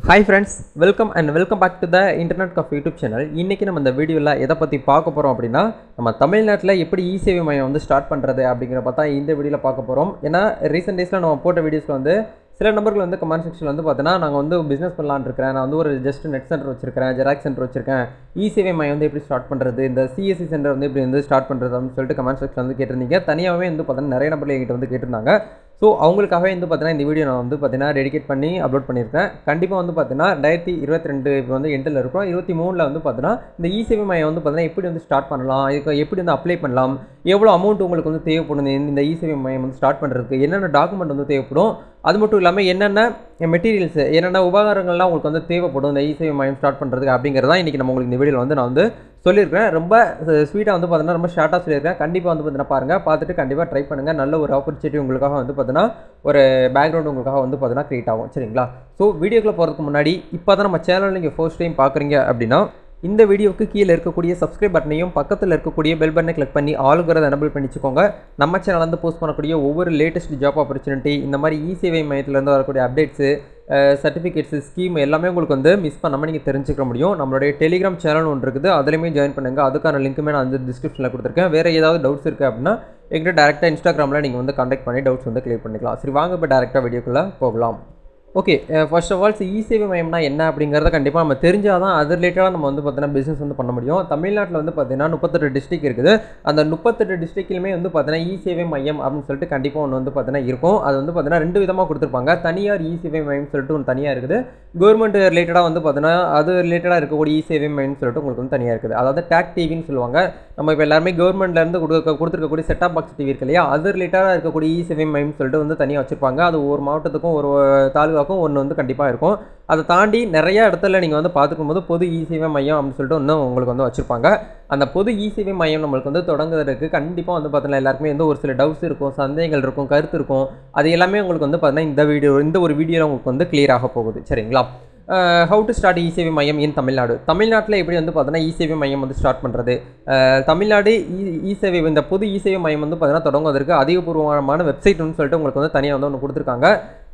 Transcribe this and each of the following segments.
Hi friends, welcome back to the Internet Cafe YouTube channel. இன்னைக்கு நம்ம இந்த வீடியோல எதை பத்தி பார்க்க போறோம் அப்படினா நம்ம தமிழ்நாட்டுல எப்படி இ-சேவை மையம் வந்து ஸ்டார்ட் பண்றது அப்படிங்கற பத்தி இந்த வீடியோல பார்க்க போறோம். ஏனா ரீசன்ட் டேஸ்ல நம்ம போட்ட வீடியோஸ்ல வந்து சில நம்பர்கள் வந்து கமெண்ட் செக்ஷன்ல வந்து பார்த்தனா நாங்க வந்து பிசினஸ் பண்ணலாம்னு இருக்கேன். நான் வந்து ஒரு ஜஸ்ட் நெட் சென்டர் வச்சிருக்கேன், ஜெராக்ஸ் சென்டர் வச்சிருக்கேன். இ-சேவை மையம் வந்து எப்படி ஸ்டார்ட் பண்றது, இந்த சிஎஸ்சி சென்டர் வந்து எப்படி வந்து ஸ்டார்ட் பண்றது அப்படினு சொல்லிட்டு கமெண்ட் செக்ஷன்ல வந்து கேட்டிருந்தீங்க. தனியாவே வந்து பார்த்தா நிறைய நம்பர்கள் என்கிட்ட வந்து கேட்டிருந்தாங்க. ஸோ அவங்களுக்காகவே வந்து பார்த்தீங்கன்னா இந்த வீடியோ நான் வந்து பார்த்தீங்கன்னா டெடிகேட் பண்ணி அப்லோட் பண்ணியிருக்கேன். கண்டிப்பாக வந்து பார்த்தீங்கன்னா 2022 இப்போ வந்து எண்டில் இருக்கும். 23 வந்து பார்த்தீங்கன்னா இந்த இ-சேவை மையம் வந்து பார்த்தீங்கன்னா எப்படி வந்து ஸ்டார்ட் பண்ணலாம், இதுக்கு எப்படி வந்து அப்ளை பண்ணலாம், எவ்வளோ அமௌண்ட் உங்களுக்கு வந்து தேவைப்படும் இந்த இ-சேவை மையம் வந்து ஸ்டார்ட் பண்ணுறதுக்கு, என்னென்ன டாக்குமெண்ட் வந்து தேவைப்படும், அது மட்டும் இல்லாமல் என்னென்ன மெட்டீரியல்ஸ், என்னென்ன உபகரணங்கள்லாம் உங்களுக்கு வந்து தேவைப்படும் இந்த இ-சேவை மையம் ஸ்டார்ட் பண்ணுறதுக்கு அப்படிங்கிறதான் இன்றைக்கி நம்ம உங்களுக்கு இந்த வீடியோவில் வந்து நான் வந்து சொல்லியிருக்கேன். ரொம்ப ஸ்வீட்டாக வந்து பார்த்தீங்கன்னா ரொம்ப ஷார்ட்டாக சொல்லியிருக்கேன். கண்டிப்பாக வந்து பார்த்தீங்கன்னா பாருங்கள், பார்த்துட்டு கண்டிப்பாக ட்ரை பண்ணுங்கள். நல்ல ஒரு ஆப்பர்ச்சுனிட்டி உங்களுக்காக வந்து பார்த்தீங்கன்னா ஒரு பேக்ரவுண்ட் உங்களுக்காக வந்து பார்த்தீங்கன்னா க்ரியேட் ஆகும். சரிங்களா? ஸோ வீடியோக்குள்ளே போகிறதுக்கு முன்னாடி இப்போ தான் நம்ம சேனலில் நீங்கள் ஃபர்ஸ்ட் டைம் பார்க்குறீங்க அப்படின்னா இந்த வீடியோவுக்கு கீழே இருக்கக்கூடிய சப்ஸ்கிரைப் பட்டனையும் பக்கத்தில் இருக்கக்கூடிய பெல் பட்டனை கிளிக் பண்ணி ஆளுங்கிறத எனபிள் பண்ணிச்சுக்கோங்க. நம்ம சேனல் வந்து போஸ்ட் பண்ணக்கூடிய ஒவ்வொரு லேட்டஸ்ட் ஜாப் ஆப்பர்ச்சுனிட்டி, இந்த மாதிரி இ-சேவை மையத்திலேருந்து வரக்கூடிய அப்டேட்ஸு, சர்டிஃபிகேட்ஸு, ஸ்கீம் எல்லாமே உங்களுக்கு வந்து மிஸ் பண்ணாமல் நீங்கள் தெரிஞ்சுக்க முடியும். நம்மளுடைய டெலிகிராம் சேனல் ஒன்று இருக்குது, அதுலேயுமே ஜாயின் பண்ணுங்கள். அதுக்கான லிங்க்குமே நான் வந்து டிஸ்கிரிப்ஷனில் கொடுத்துருக்கேன். வேறு ஏதாவது டவுட்ஸ் இருக்குது அப்படின்னா எங்கிட்ட டேரெக்டாக இன்ஸ்டாகிராமில் நீங்கள் வந்து கான்டாக்ட் பண்ணி டவுட்ஸ் வந்து கிளியர் பண்ணிக்கலாம். சரி, வாங்க இப்போ டேரெக்டாக வீடியோக்குள்ளே போகலாம். ஓகே, ஃபர்ஸ்ட் ஆஃப் ஆல் இ-சேவை மையம்னா என்ன அப்படிங்கிறத கண்டிப்பாக நம்ம தெரிஞ்சால் தான் அது ரிலேட்டடாக நம்ம வந்து பார்த்தீங்கன்னா பிஸ்னஸ் வந்து பண்ண முடியும். தமிழ்நாட்டில் வந்து பார்த்தீங்கன்னா 38 டிஸ்ட்ரிக்ட் இருக்குது. அந்த 38 டிஸ்ட்ரிக்ட்லையுமே வந்து பார்த்தீங்கன்னா இ-சேவை மையம் அப்படின்னு சொல்லிட்டு கண்டிப்பாக ஒன்று வந்து பார்த்தீங்கன்னா இருக்கும். அது வந்து பார்த்தீங்கன்னா 2 விதமாக கொடுத்துருப்பாங்க. தனியார் இ-சேவை மையம் சொல்லிட்டு ஒன்று தனியாக இருக்குது. கவர்மெண்ட் ரிலேட்டடாக வந்து பார்த்தீங்கன்னா அது ரிலேட்டடாக இருக்கக்கூடிய இ-சேவை மையம் சொல்லிட்டு உங்களுக்கு வந்து தனியாக இருக்குது. அதாவது டேக் டிவின்னு சொல்லுவாங்க. நம்ம இப்போ எல்லாருமே கவர்மெண்ட்லேருந்து கொடுத்துருக்கக்கூடிய செட்டாப் பாக்ஸ் டிவி இருக்கு இல்லையா, அது ரிலேட்டடாக இருக்கக்கூடிய இ-சேவை மையம் சொல்லிட்டு வந்து தனியாக வச்சுருப்பாங்க. அது ஒரு மாவட்டத்துக்கும் ஒரு தாலுகாக்கும் ஒன்று வந்து கண்டிப்பாக இருக்கும். அதை தாண்டி நிறைய இடத்துல நீங்கள் வந்து பார்த்துக்கும் போது பொது இ-சேவை மையம் அப்படின்னு சொல்லிட்டு ஒன்று உங்களுக்கு வந்து வச்சுருப்பாங்க. அந்த பொது இ-சேவை மையம் நம்மளுக்கு வந்து தொடங்குறதுக்கு கண்டிப்பாக வந்து பார்த்தீங்கன்னா எல்லாருக்குமே வந்து ஒரு சில டவுட்ஸ் இருக்கும், சந்தேகங்கள் இருக்கும், கருத்து இருக்கும். அது எல்லாமே உங்களுக்கு வந்து பார்த்தீங்கன்னா இந்த ஒரு வீடியோவில் உங்களுக்கு வந்து கிளியர் ஆக போகுது. சரிங்களா? ஹவு டு ஸ்டார்ட் இ-சேவை மையம் இன் தமிழ்நாடு. தமிழ்நாட்டில் எப்படி வந்து பார்த்தீங்கன்னா இ-சேவை மையம் வந்து ஸ்டார்ட் பண்ணுறது, தமிழ்நாடு இ-சேவை இந்த பொது இ-சேவை மையம் வந்து பார்த்தீங்கன்னா தொடங்குவதற்கு அதிகபூர்வமான வெப்சைட்னு சொல்லிட்டு உங்களுக்கு வந்து தனியாக வந்து ஒன்று கொடுத்துருக்காங்க.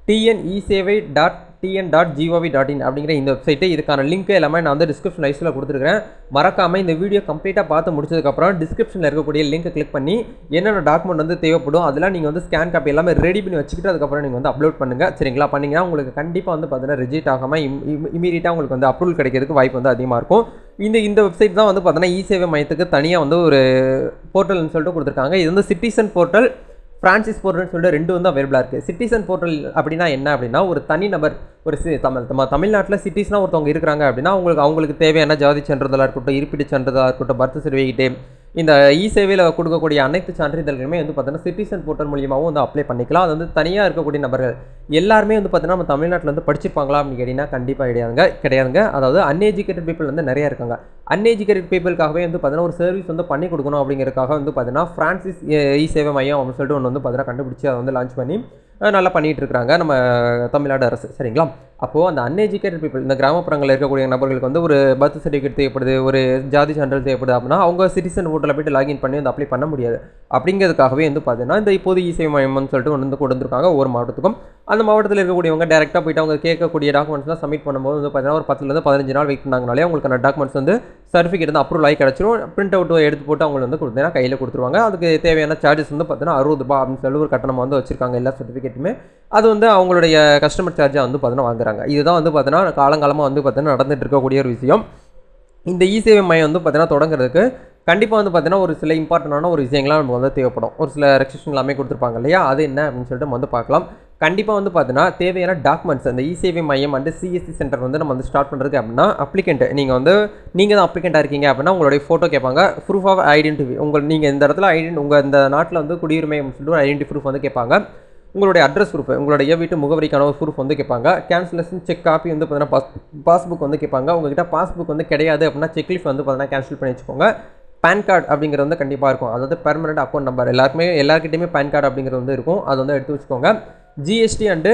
tnesevai.tn.gov.in அப்படிங்கிற இந்த வெப்சைட்டு. இதுக்கான லிங்க் எல்லாமே நான் வந்து டிஸ்கிரிப்ஷன் லைஸ்ட்டில் கொடுத்துருக்கேன். மறக்காமல் இந்த வீடியோ கம்ப்ளீட்டாக பார்த்து முடிச்சதுக்கப்புறம் டிஸ்கிரிப்ஷனில் இருக்கக்கூடிய லிங்க் கிளிக் பண்ணி என்னென்ன டாக்குமெண்ட் வந்து தேவைப்படும் அதெல்லாம் நீங்கள் வந்து ஸ்கேன் காப்பி எல்லாமே ரெடி பண்ணி வச்சுக்கிட்டு அதுக்கப்புறம் நீங்கள் வந்து அப்லோட் பண்ணுங்கள். சரிங்களா? பண்ணிங்கன்னா உங்களுக்கு கண்டிப்பாக வந்து பார்த்தீங்கன்னா ரிஜெக்ட் ஆகாமல் இமீடியட்டாக உங்களுக்கு வந்து அப்ரூவல் கிடைக்கிறதுக்கு வாய்ப்பு வந்து அதிகமாக இருக்கும். இந்த வெப்சைட் தான் வந்து பார்த்தீங்கன்னா இ-சேவை மையத்துக்கு தனியாக வந்து ஒரு போர்ட்டல்னு சொல்லிட்டு கொடுத்துருக்காங்க. இது வந்து சிட்டிசன் போர்ட்டல், ஃப்ரான்சிஸ் போர்ட்டல்னு சொல்லிட்டு 2 வந்து அவைலபிளாக இருக்குது. சிட்டிசன் போர்ட்டல் அப்படின்னா என்ன அப்படின்னா ஒரு தனிநபர், ஒரு தமிழ்நாட்டில் சிட்டிஸ்னால் ஒருத்தவங்க இருக்கிறாங்க அப்படின்னா அவங்களுக்கு தேவையான ஜாதி சான்றிதழாக இருக்கட்டும், இருப்பிட சான்றிதழாக இருக்கட்டும், பர்த் சர்டிஃபிகேட்டு, இந்த இ-சேவையில் கொடுக்கக்கூடிய அனைத்து சான்றிதழ்களுமே வந்து பார்த்தீங்கன்னா சிட்டிசன் போர்ட்டல் மூலியமாகவும் வந்து அப்ளை பண்ணிக்கலாம். அது வந்து தனியாக இருக்கக்கூடிய நபர்கள் எல்லாருமே வந்து பார்த்தீங்கன்னா நம்ம தமிழ்நாட்டில் வந்து படிச்சிருப்பாங்களா அப்படின்னு கேட்டிங்கன்னா கண்டிப்பாக கிடையாதுங்க. அதாவது அன்எஜுகேட்டட் பீப்புள் வந்து நிறையா இருக்காங்க. அன்எஜுகேட்டட் பீப்புளுக்காகவே வந்து பார்த்தீங்கன்னா ஒரு சர்வீஸ் வந்து பண்ணி கொடுக்கணும் அப்படிங்கிறதுக்காக வந்து பார்த்தீங்கன்னா ஃப்ரான்சிஸ் இ-சேவை மையம் அப்படின்னு சொல்லிட்டு ஒன்று வந்து பார்த்தீங்கன்னா கண்டுபிடிச்சி அதை வந்து லான்ச் பண்ணி நல்லா பண்ணிகிட்டு இருக்கிறாங்க நம்ம தமிழ்நாடு அரசு. சரிங்களா? அப்போது அந்த அன்எஜுகேட்டட் பீப்புள், இந்த கிராமப்புறங்களில் இருக்கக்கூடிய நபர்களுக்கு வந்து ஒரு பர்த் சர்டிஃபிகேட் தேவைப்படுது, ஒரு ஜாதி சான்றிதழ் தேவைப்படுது அப்படின்னா அவங்க சிட்டிசன் போர்ட்டலில் போய்ட்டு லாகின் பண்ணி வந்து அப்ளை பண்ண முடியாது. அப்படிங்கிறதுக்காகவே வந்து பார்த்தீங்கன்னா இந்த இப்போது இ-சேவை மையம்னு சொல்லிட்டு ஒன்று வந்து கொண்டு வந்திருக்காங்க ஒவ்வொரு மாவட்டத்துக்கும். அந்த மாவட்டத்தில் இருக்கக்கூடியவங்க டேரெக்டாக போய்ட்டு அவங்க கேட்கக்கூடிய டாக்குமெண்ட்ஸ்லாம் சப்மிட் பண்ணும்போது வந்து பார்த்தீங்கன்னா ஒரு 10 to 15 நாள் வெயிட் பண்ணாங்கனாலே அவங்களுக்கு அந்த டாக்குமெண்ட்ஸ் வந்து சர்டிஃபிகேட் வந்து அப்ரூவல் ஆகி கிடச்சிரும். பிரிண்ட் அவுட் எடுத்து போட்டு அவங்களுக்கு வந்து கொடுத்தீங்கன்னா கையில் கொடுத்துருவாங்க. அதுக்கு தேவையான சார்ஜஸ் வந்து பார்த்தீங்கன்னா 60 ரூபாய் அப்படின்னு சொல்லி ஒரு கட்டணம் வந்து வச்சிருக்காங்க எல்லா சர்டிஃபிகேட்டுமே. அது வந்து அவங்களுடைய கஸ்டமர் சார்ஜாக வந்து பார்த்தீங்கன்னா வாங்குறாங்க. இதுதான் வந்து பார்த்தீங்கன்னா காலங்காலமாக வந்து பார்த்தீங்கன்னா நடந்துட்டு இருக்கக்கூடிய ஒரு விஷயம். இந்த இ-சேவை மையம் வந்து பார்த்தீங்கன்னா தொடங்குறதுக்கு கண்டிப்பாக வந்து பார்த்தீங்கன்னா ஒரு சில இம்பார்ட்டண்டான ஒரு விஷயங்கள்லாம் நமக்கு வந்து தேவைப்படும். ஒரு சில ரெஸ்ட்ரிக்ஷன் எல்லாமே கொடுத்துருப்பாங்க இல்லையா, அது என்ன அப்படின்னு சொல்லிட்டு நம்ம வந்து பார்க்கலாம். கண்டிப்பாக வந்து பார்த்தீங்கன்னா தேவையான டாக்குமெண்ட்ஸ் அந்த இ-சேவை மையம் அண்ட் சிஎஸ்சி சென்டர் வந்து நம்ம வந்து ஸ்டார்ட் பண்ணுறதுக்கு அப்படின்னா அப்ளிகண்ட் நீங்கள் தான் அப்ளிகண்ட்டாக இருக்கீங்க அப்படின்னா உங்களுடைய ஃபோட்டோ கேட்பாங்க. ப்ரூஃப் ஆஃப் ஐடென்டிட்டி, நீங்கள் இந்த இடத்துல உங்கள் இந்த நாட்டில் வந்து குடியுரிமை அப்படின்னு சொல்லிட்டு ஒரு ஐடென்டி ப்ரூஃப் வந்து கேட்பாங்க. உங்களுடைய அட்ரஸ் ப்ரூஃப், உங்களுடைய வீட்டு முகவரிக்கான ஒரு ப்ரூஃப் வந்து கேட்பாங்க. கேன்சலேஷன் செக் காப்பி வந்து பார்த்தீங்கன்னா பாஸ்புக் வந்து கேட்பாங்க. உங்ககிட்ட பாஸ்புக் வந்து கிடையாது அப்படின்னா செக்லீஃப் வந்து பார்த்தீங்கன்னா கேன்சல் பண்ணி வச்சுக்கோங்க. பேன் கார்டு அப்படிங்கிறது வந்து கண்டிப்பாக இருக்கும். அதாவது பெர்மனெண்ட் அக்கௌண்ட் நம்பர் எல்லாருக்கிட்டையுமே பேன் கார்டு அப்படிங்கிறது வந்து இருக்கும். அது வந்து எடுத்து வச்சுக்கோங்க. GST and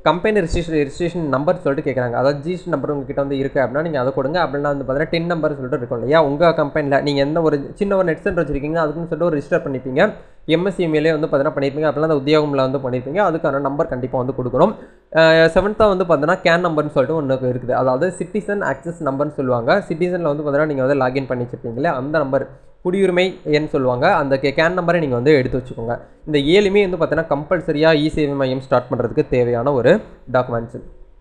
company registration number சொல்லிட்டு கேட்குறாங்க. அதாவது ஜிஎஸ்டி நம்பர் உங்ககிட்ட வந்து இருக்குது அப்படின்னா நீங்கள் அதை கொடுங்க. அப்படின்னா வந்து பார்த்தீங்கன்னா டின் நம்பர் சொல்லிட்டு இருக்கும் இல்லையா, உங்கள் கம்பெனியில் நீங்கள் எந்த ஒரு சின்ன ஒரு நெட் சென்டர் வச்சிருக்கீங்க அதுக்குன்னு சொல்லிட்டு ஒரு ரிஜிஸ்டர் பண்ணிப்பீங்க. எம்எஸ்சிஎம்ஏலே வந்து பார்த்தீங்கன்னா பண்ணியிருப்பீங்க, அப்படின்னா அந்த உத்தியோகமில் வந்து பண்ணியிருப்பீங்க. அதுக்கான நம்பர் கண்டிப்பாக வந்து கொடுக்கணும். 7th வந்து பார்த்தீங்கன்னா கேன் நம்பர்னு சொல்லிட்டு ஒன்று இருக்குது. அதாவது சிட்டிசன் ஆக்சஸ் நம்பர்னு சொல்லுவாங்க. சிட்டிசனில் வந்து பார்த்தீங்கன்னா நீங்கள் வந்து லாகின் பண்ணி வச்சுருப்பீங்களே அந்த நம்பர், குடியுரிமை எண் சொல்லுவாங்க, அந்த கேன் நம்பரை நீங்கள் வந்து எடுத்து வச்சுக்கோங்க. இந்த 7மே வந்து பார்த்தீங்கன்னா கம்பல்சரியாக இ-சேவை மையம் ஸ்டார்ட் பண்ணுறதுக்கு தேவையான ஒரு டாக்குமெண்ட்ஸ்.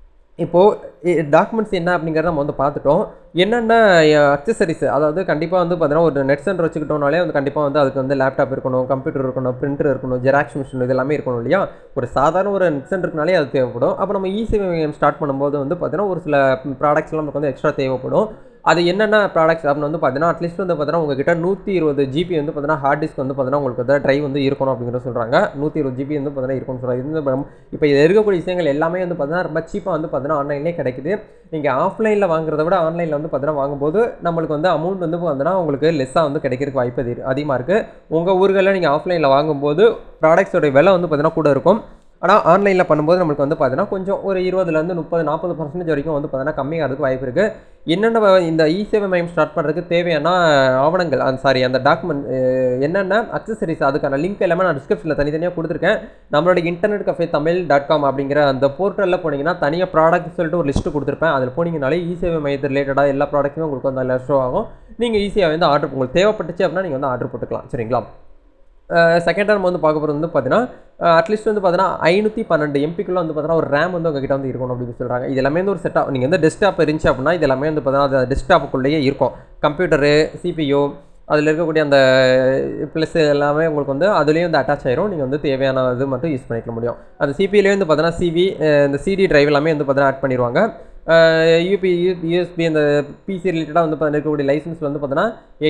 இப்போது டாக்குமெண்ட்ஸ் என்ன அப்படிங்கிறத நம்ம வந்து பார்த்துட்டோம். என்னென்ன அக்சசரிஸ், அதாவது கண்டிப்பாக வந்து பார்த்தீங்கன்னா ஒரு நெட் சென்டர் வச்சுக்கிட்டோம்னாலே வந்து கண்டிப்பாக வந்து அதுக்கு வந்து லேப்டாப் இருக்கணும், கம்ப்யூட்டர் இருக்கணும், பிரிண்டர் இருக்கணும், ஜெராக்ஸ் மிஷின் இது எல்லாமே இருக்கணும் இல்லையா. ஒரு சாதாரண ஒரு நெட் சென்டருக்குனாலே அது தேவைப்படும். அப்போ நம்ம இ-சேவை மையம் ஸ்டார்ட் பண்ணும்போது வந்து பார்த்தீங்கன்னா ஒரு சில ப்ராடக்ட்ஸ்லாம் நமக்கு வந்து எக்ஸ்ட்ரா தேவைப்படும். அது என்னென்ன ப்ராடக்ட்ஸ் அப்படின்னு வந்து பார்த்தீங்கன்னா அட்லீஸ்ட் வந்து பார்த்தீங்கன்னா உங்ககிட்ட 120 GB வந்து பார்த்தீங்கன்னா ஹார்ட் டிஸ்க் வந்து பார்த்தீங்கன்னா உங்களுக்கு வந்து ட்ரைவ் வந்து இருக்கணும் அப்படிங்கிற சொல்கிறாங்க. 120 GB வந்து பார்த்தீங்கன்னா இருக்கும்னு சொல்கிறாங்க. இப்போ இது இருக்கக்கூடிய விஷயங்கள் எல்லாமே வந்து பார்த்தீங்கன்னா ரொம்ப சீப்பாக வந்து பார்த்தீங்கன்னா ஆன்லைன்லேயே கிடைக்குது. நீங்கள் ஆஃப்லைனில் வாங்குறத விட ஆன்லைனில் வந்து பார்த்தீங்கன்னா வாங்கும்போது நம்மளுக்கு வந்து அமௌண்ட் வந்து பார்த்தீங்கன்னா உங்களுக்கு லெஸ்ஸாக வந்து கிடைக்கிறதுக்கு வாய்ப்பு அதிகமாக இருக்குது. உங்கள் ஊர்களில் நீங்கள் ஆஃப்லைனில் வாங்கும்போது ப்ராடக்ட்ஸோடைய விலை வந்து பார்த்தீங்கன்னா கூட இருக்கும். ஆனால் ஆன்லைனில் பண்ணும்போது நம்மளுக்கு வந்து பார்த்தீங்கன்னா கொஞ்சம் ஒரு 20% 30-40% வரைக்கும் வந்து பார்த்தீங்கன்னா கம்மியாகிறதுக்கு வாய்ப்பு இருக்குது. என்னென்ன இந்த இ-சேவை மையம் ஸ்டார்ட் பண்ணுறதுக்கு தேவையான ஆவணங்கள், அந்த டாக்குமெண்ட் என்னென்ன அக்சசரிஸ், அதுக்கான லிங்க் எல்லாமே நான் டிஸ்கிரிப்ஷனில் தனித்தனியாக கொடுத்துருக்கேன். நம்மளோட இன்டர்நெட் கஃபே தமிழ்.com அப்படிங்கிற அந்த போர்ட்டலில் போனீங்கன்னா தனியாக ப்ராடக்ட் சொல்லிட்டு ஒரு லிஸ்ட்டு கொடுத்துருப்பேன். அதில் போனீங்கனாலே இ-சேவை மையத்து ரிலேட்டடாக எல்லா ப்ராடக்ட்டுமே உங்களுக்கு வந்து அதில் ஷோ ஆகும். நீங்கள் ஈஸியாக வந்து ஆர்டர், உங்களுக்கு தேவைப்பட்டுச்சு அப்படின்னா நீங்கள் வந்து ஆர்டர் போட்டுக்கலாம். சரிங்களா. செகண்ட் நம்ம வந்து பார்க்க போகிறது வந்து பார்த்தீங்கன்னா அட்லீஸ்ட் வந்து பார்த்தீங்கன்னா 512 MBக்குள்ளே வந்து பார்த்தீங்கன்னா ஒரு ரேம் வந்து உங்ககிட்ட வந்து இருக்கணும் அப்படின்னு சொல்கிறாங்க. இது எல்லாமே வந்து ஒரு செட்டாக நீங்கள் வந்து டெஸ்க்டாப் இருந்துச்சு அப்படின்னா இது எல்லாமே வந்து பார்த்தீங்கன்னா அது டெஸ்க்டாப்புக்குள்ளேயே இருக்கும். கம்ப்யூட்டரு, CPU, அதில் இருக்கக்கூடிய அந்த ப்ளஸ் எல்லாமே உங்களுக்கு வந்து அதுலேயும் வந்து அட்டாச் ஆயிரும். நீங்கள் வந்து தேவையான இது மட்டும் யூஸ் பண்ணிக்க முடியும். அந்த CPU-லேயே வந்து பார்த்தீங்கன்னா இந்த CD டிரைவ் எல்லாமே வந்து பார்த்தீங்கன்னா ஆட் பண்ணிடுவாங்க. USB அந்த பிசி ரிலேட்டடாக வந்து பார்த்தீங்கன்னா இருக்கக்கூடிய லைசன்ஸ் வந்து பார்த்தீங்கன்னா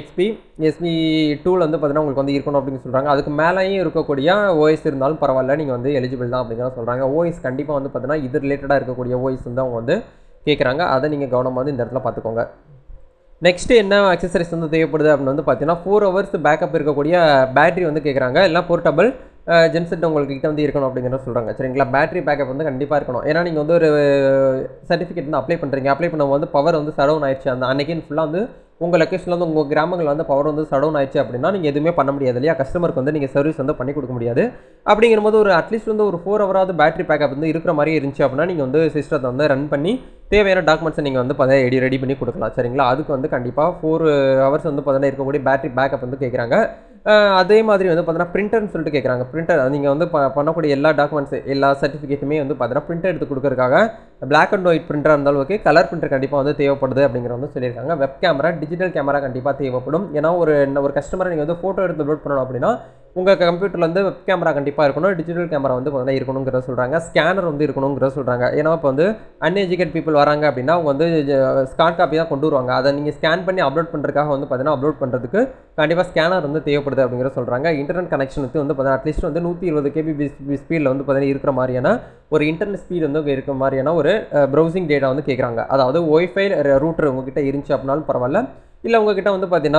SP2 வந்து பார்த்தீங்கன்னா உங்களுக்கு வந்து இருக்கணும் அப்படின்னு சொல்கிறாங்க. அதுக்கு மேலேயும் இருக்கக்கூடிய OS இருந்தாலும் பரவாயில்ல, நீங்கள் வந்து எலிஜிபிள் தான் அப்படிங்கிற சொல்கிறாங்க. OS கண்டிப்பாக வந்து பார்த்தீங்கன்னா இது ரிலேட்டடாக இருக்கக்கூடிய OS வந்து அவங்க வந்து கேட்குறாங்க. அதை நீங்கள் கவனமாக வந்து இந்த இடத்துல பார்த்துக்கோங்க. நெக்ஸ்ட்டு என்ன அக்சசரிஸ் வந்து தேவைப்படுது அப்படின்னு வந்து பார்த்தீங்கன்னா 4 hours பேக்கப் இருக்கக்கூடிய பேட்டரி வந்து கேட்குறாங்க. எல்லாம் போர்ட்டபிள் ஜென்செட் உங்கள்கிட்ட வந்து இருக்கணும் அப்படிங்கிற சொல்கிறாங்க. சரிங்களா. பேட்டரி பேக்கப் வந்து கண்டிப்பாக இருக்கணும். ஏன்னா நீங்கள் வந்து ஒரு சர்டிஃபிகேட் வந்து அப்ளை பண்ணுறீங்க. அப்ளை பண்ணும்போது பவர் வந்து சடவுன் ஆயிடுச்சு, அந்த அன்னைக்குன்னு ஃபுல்லாக வந்து உங்கள் லொக்கேஷனில் வந்து உங்கள் கிராமங்களில் வந்து பவர் வந்து சடவுன் ஆயிடுச்சு அப்படின்னா நீங்கள் எதுவுமே பண்ண முடியாது இல்லையா. கஸ்டமருக்கு வந்து நீங்கள் சர்வீஸ் வந்து பண்ணி கொடுக்க முடியாது. அப்படிங்கும்போது ஒரு அட்லீஸ்ட் வந்து ஒரு 4 hour பேட்டரி பேக்கப் வந்து இருக்கிற மாதிரி இருந்துச்சு அப்படின்னா நீங்கள் வந்து சிஸ்டத்தை வந்து ரன் பண்ணி தேவையான டாக்குமெண்ட்ஸை நீங்கள் வந்து ரெடி பண்ணி கொடுக்கலாம். சரிங்களா. அதுக்கு வந்து கண்டிப்பாக 4 hours வந்து பார்த்தீங்கன்னா இருக்கக்கூடிய பேட்டரி பேக்கப் வந்து கேட்குறாங்க. அதே மாதிரி வந்து பார்த்தீங்கன்னா பிரிண்டர்னு சொல்லிட்டு கேட்குறாங்க. பிரிண்டர் நீங்கள் வந்து பண்ணக்கூடிய எல்லா டாக்குமெண்ட்ஸ் எல்லா சர்டிஃபிகேட்டுமே வந்து பார்த்தீங்கன்னா பிரிண்டர் எடுத்து கொடுக்கறதுக்காக பிளாக் அண்ட் ஒயிட் பிரிண்டராக இருந்தாலும் ஓகே, கலர் பிரிண்டர் கண்டிப்பாக வந்து தேவைப்படுது அப்படிங்கிற வந்து சொல்லியிருக்காங்க. வெப் கேமரா, டிஜிட்டல் கேமரா கண்டிப்பாக தேவைப்படும். ஏன்னா ஒரு கஸ்டமரை நீங்கள் வந்து ஃபோட்டோ எடுத்து அப்லோட் பண்ணணும் அப்படின்னா உங்கள் கம்ப்யூட்டரில் வந்து வெப் கேமரா கண்டிப்பாக இருக்கணும், டிஜிட்டல் கேமரா வந்து பார்த்தீங்கன்னா இருக்கணுங்கிறத சொல்கிறாங்க. ஸ்கேனர் வந்து இருக்கணுங்கிறத சொல்கிறாங்க. ஏன்னா இப்போ வந்து அன்எஜுகேட் பீப்புள் வராங்க அப்படின்னா அவங்க வந்து ஸ்கான் காப்பி தான் கொண்டு வருவாங்க. அதை நீங்கள் ஸ்கேன் பண்ணி அப்லோட் பண்ணுறதுக்காக வந்து பார்த்தீங்கன்னா அப்லோட் பண்ணுறதுக்கு கண்டிப்பாக ஸ்கேனர் வந்து தேவைப்படுது அப்படிங்கிற சொல்கிறாங்க. இன்டர்நெட் கனெக்ஷனுக்கு வந்து பார்த்தீங்கன்னா அட்லீஸ்ட் வந்து 120 KB ஸ்பீடில் வந்து பார்த்தீங்கன்னா இருக்கிற மாதிரியான ஒரு இன்டர்நெட் ஸ்பீடு வந்து இருக்கிற மாதிரியான ஒரு ப்ரௌசிங் டேட்டா வந்து கேட்குறாங்க. அதாவது ஒய்ஃபை ரூட்டர் உங்ககிட்ட இருந்துச்சு அப்படின்னாலும் பரவாயில்ல, இல்லை உங்ககிட்ட வந்து பார்த்தீங்கன்னா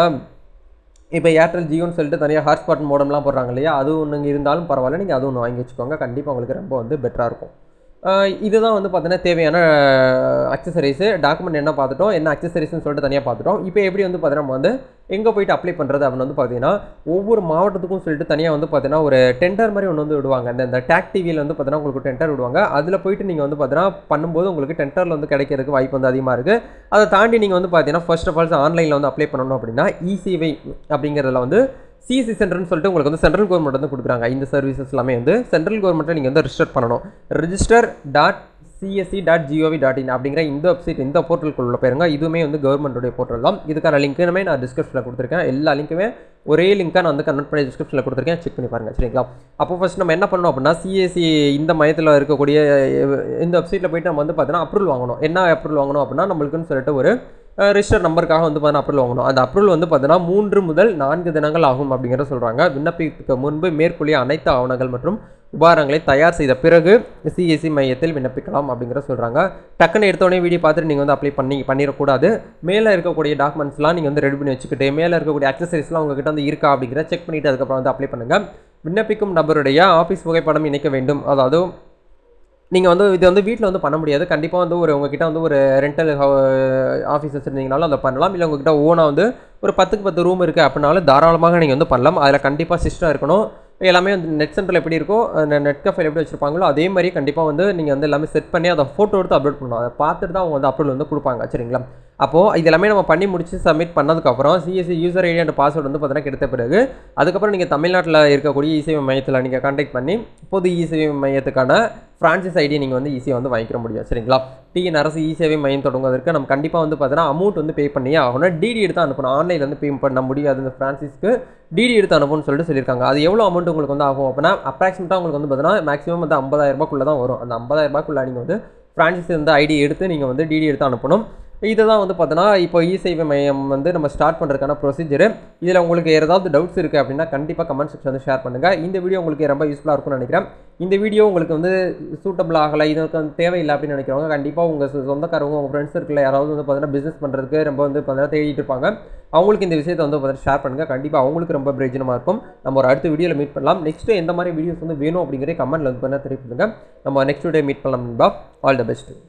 இப்போ ஏர்டெல் ஜியோன்னு சொல்லிட்டு தனியாக ஹாட்ஸ்பாட் மோடம்லாம் போடுறாங்க இல்லையா, அது ஒன்று இருந்தாலும் பரவாயில்ல, நீங்கள் அது ஒன்று வாங்கி வச்சுக்கோங்க. கண்டிப்பாக உங்களுக்கு ரொம்ப வந்து பெட்டராக இருக்கும். இதுதான் வந்து பார்த்தீங்கன்னா தேவையான அக்சசரிஸு. டாக்குமெண்ட் என்ன பார்த்துட்டோம், என்ன அக்சசரிஸ்ன்னு சொல்லிட்டு தனியாக பார்த்துட்டோம். இப்போ எப்படி வந்து பார்த்தீங்கன்னா நம்ம வந்து எங்கே போய்ட்டு அப்ளை பண்ணுறது அப்படின்னு வந்து பார்த்தீங்கன்னா ஒவ்வொரு மாவட்டத்துக்கும் சொல்லிட்டு தனியாக வந்து பார்த்தீங்கன்னா ஒரு டெண்டர் மாதிரி ஒன்று வந்து விடுவாங்க. இந்த டேக் டிவியில் வந்து பார்த்தீங்கன்னா உங்களுக்கு டெண்டர் விடுவாங்க. அதில் போய்ட்டு நீங்கள் வந்து பார்த்தீங்கன்னா பண்ணும்போது உங்களுக்கு டெண்டரில் வந்து கிடைக்கிறதுக்கு வாய்ப்பு வந்து அதிகமாக இருக்குது. அதை தாண்டி நீங்கள் வந்து பார்த்தீங்கன்னா ஃபர்ஸ்ட் ஆஃப் ஆல் ஆன்லைனில் வந்து அப்ளை பண்ணணும் அப்படின்னா இ-சேவை அப்படிங்கிறதுல வந்து சிஎஸ்சி சென்டர்னு சொல்லிட்டு உங்களுக்கு வந்து சென்ட்ரல் கவர்மெண்ட் வந்து கொடுக்குறாங்க. இந்த சர்வீசஸ் எல்லாமே வந்து சென்ட்ரல் கவர்மெண்ட்டில் நீங்கள் வந்து ரிஜிஸ்டர் பண்ணணும். register.csc.gov.in அப்படிங்கிற இந்த வெப்சைட், இந்த போர்ட்டலுக்குள்ள போயிருங்க. இதுவுமே வந்து கவர்மெண்ட்டுடைய போர்ட்டல் தான். இதுக்கான லிங்க்குமே நான் டிஸ்கிரிப்ஷனில் கொடுத்துருக்கேன். எல்லா லிங்க்குமே ஒரே லிங்காக நான் வந்து கன்வெர்ட் பண்ணி டிஸ்கிரிப்ஷனில் கொடுத்துருக்கேன். செக் பண்ணி பாருங்கள். சரிங்களா. அப்போ ஃபர்ஸ்ட் நம்ம என்ன பண்ணணும் அப்படின்னா சிஎஸ்சி இந்த மையத்தில் இருக்கக்கூடிய இந்த வெப்சைட்டில் போய்ட்டு நம்ம வந்து பார்த்தீங்கன்னா அப்ரூவல் வாங்கணும். என்ன அப்ரூவல் வாங்கணும் அப்படின்னா நம்மளுக்குன்னு சொல்லிட்டு ஒரு ரிஜிஸ்டர் நம்பருக்காக வந்து பார்த்தீங்கன்னா அப்ரூவல் வாங்கணும். அந்த அப்ரூவல் வந்து பார்த்தீங்கன்னா 3 முதல் 4 தினங்கள் ஆகும் அப்படிங்கிறத சொல்கிறாங்க. விண்ணப்பத்துக்கு முன்பு மேற்கொள்ளிய அனைத்து ஆவணங்கள் மற்றும் உபகரணங்களை தயார் செய்த பிறகு சிஎஸ்சி மையத்தில் விண்ணப்பிக்கலாம் அப்படிங்கிற சொல்கிறாங்க. டக்குன்னு எடுத்தோடனே வீடியோ பார்த்துட்டு நீங்கள் வந்து அப்ளை பண்ணிடக்கூடாது. மேலே இருக்கக்கூடிய டாக்குமெண்ட்ஸ்லாம் நீங்கள் வந்து ரெடி பண்ணி வச்சுக்கிட்டு மேலே இருக்கக்கூடிய அக்சசரிஸ்லாம் உங்ககிட்ட வந்து இருக்கா அப்படிங்கிற செக் பண்ணிவிட்டு அதுக்கப்புறம் வந்து அப்ளை பண்ணுங்கள். விண்ணப்பிக்கும் நபருடைய ஆஃபீஸ் புகைப்படம் இணைக்க வேண்டும். அதாவது நீங்கள் வந்து இது வந்து வீட்டில் வந்து பண்ண முடியாது. கண்டிப்பாக வந்து உங்ககிட்ட வந்து ஒரு ரெண்டல் ஆஃபீஸ் வச்சுருந்தீங்கனாலும் அதை பண்ணலாம். இல்லை உங்ககிட்ட ஓனாக வந்து ஒரு 10க்கு 10 ரூம் இருக்குது அப்படின்னாலும் தாராளமாக நீங்கள் வந்து பண்ணலாம். அதில் கண்டிப்பாக சிஸ்டம் இருக்கணும். எல்லாமே வந்து நெட் சென்டரில் எப்படி இருக்கோ நெட் கஃபேல எப்படி வச்சுருப்பாங்களோ அதே மாதிரி கண்டிப்பாக வந்து நீங்கள் வந்து எல்லாமே செட் பண்ணி அதை ஃபோட்டோ எடுத்து அப்லோட் பண்ணணும். அதை பார்த்துட்டு தான் அவங்க வந்து அப்லோட் வந்து கொடுப்பாங்க. சரிங்களா? அப்போது இது எல்லாமே நம்ம பண்ணி முடிச்சு சப்மிட் பண்ணதுக்கப்புறம் CSC user ID and password வந்து பார்த்தீங்கன்னா கிடைத்த பிறகு அதுக்கப்புறம் நீங்கள் தமிழ்நாட்டில் இருக்கக்கூடிய இசேவை மையத்தில் நீங்கள் கான்டாக்ட் பண்ணி பொது இசேவை மையத்துக்கான ஃப்ரான்ச்சைஸ் ஐடி நீங்கள் வந்து ஈஸியாக வந்து வாங்கிக்க முடியும். சரிங்களா? டிஎன் அரசு இசேவை மையம் தொடங்குவதற்கு நம்ம கண்டிப்பாக வந்து பார்த்தீங்கன்னா அமௌண்ட் வந்து பே பண்ணியே ஆகணும். டிடி எடுத்து அனுப்பணும். ஆன்லைனில் வந்து பே பண்ண முடியாது. இந்த ஃப்ரான்ச்சைஸ்க்கு டிடி எடுத்து அனுப்பணும்னு சொல்லிட்டு சொல்லியிருக்காங்க. அது எவ்வளோ அமௌண்ட் உங்களுக்கு வந்து ஆகும் அப்படின்னா அப்ராக்சிமேட்டாக உங்களுக்கு வந்து பார்த்தீங்கன்னா மேக்ஸிமம் வந்து 50,000 ரூபாய்க்குள்ளே தான் வரும். அந்த 50,000 ரூபாய்க்குள்ளே நீங்கள் வந்து ஃப்ரான்ச்சைஸ் வந்து ஐடி எடுத்து நீங்கள் வந்து டிடி எடுத்து அனுப்பணும். இதை தான் வந்து பார்த்தோன்னா இப்போ இசேவை மையம் வந்து நம்ம ஸ்டார்ட் பண்ணுறதுக்கான ப்ரொசீஜரு. இதில் உங்களுக்கு ஏதாவது டவுட்ஸ் இருக்குது அப்படின்னா கண்டிப்பாக கமெண்ட் செக்ஷன் வந்து ஷேர் பண்ணுங்கள். இந்த வீடியோ உங்களுக்கு ரொம்ப யூஸ்ஃபுல்லாக இருக்கும்னு நினைக்கிறேன். இந்த வீடியோ உங்களுக்கு வந்து சூட்டபிள் ஆகலை, இதுக்கு வந்து தேவையில்லை அப்படின்னு நினைக்கிறவங்க கண்டிப்பாக உங்கள் சொந்தக்காரவங்க உங்கள் ஃப்ரெண்ட்ஸ் இருக்குல்ல யாராவது வந்து பார்த்தீங்கன்னா பிஸ்னஸ் பண்ணுறதுக்கு ரொம்ப வந்து பார்த்தீங்கன்னா தேடிட்டு இருப்பாங்க. அவங்களுக்கு இந்த விஷயத்தை வந்து பார்த்தீங்கன்னா ஷேர் பண்ணுங்கள். கண்டிப்பாக அவங்களுக்கு ரொம்ப பிரயோஜனமாக இருக்கும். நம்ம ஒரு அடுத்த வீடியோவில் மீட் பண்ணலாம். நெக்ஸ்ட்டு எந்த மாதிரி வீடியோஸ் வந்து வேணும் அப்படிங்கிறத கமெண்ட்டில் வந்து பார்த்தீங்கன்னா தெரிவிப்புங்க. நம்ம நெக்ஸ்ட் வீடியோ மீட் பண்ணலாம். All the best.